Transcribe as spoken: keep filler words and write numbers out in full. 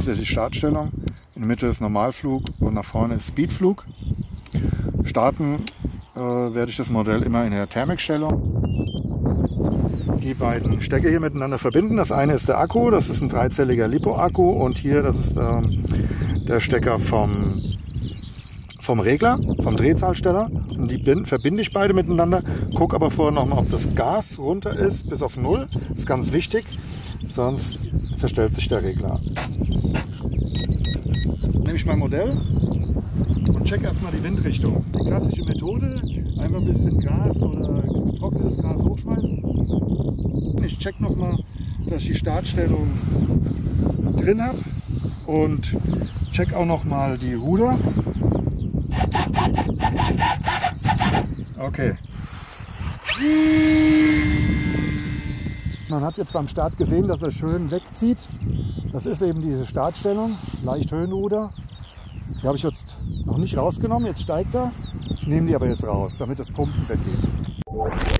ist ja die Startstellung. In der Mitte ist Normalflug und nach vorne ist Speedflug. Starten äh, werde ich das Modell immer in der Thermikstellung. Die beiden Stecker hier miteinander verbinden. Das eine ist der Akku, das ist ein dreizelliger Lipo-Akku, und hier, das ist ähm, der Stecker vom, vom Regler, vom Drehzahlsteller. Und die bin, verbinde ich beide miteinander. Guck aber vorher nochmal, ob das Gas runter ist bis auf null. Das ist ganz wichtig, sonst verstellt sich der Regler. Nehme ich mein Modell und check erstmal die Windrichtung. Die klassische Methode, einfach ein bisschen Gas oder getrocknetes Gas hochschmeißen. Ich check nochmal, dass ich die Startstellung drin habe, und check auch nochmal die Ruder. Okay. Man hat jetzt beim Start gesehen, dass er schön wegzieht. Das ist eben diese Startstellung, leicht Höhenruder. Die habe ich jetzt noch nicht rausgenommen, jetzt steigt er. Ich nehme die aber jetzt raus, damit das Pumpen weggeht.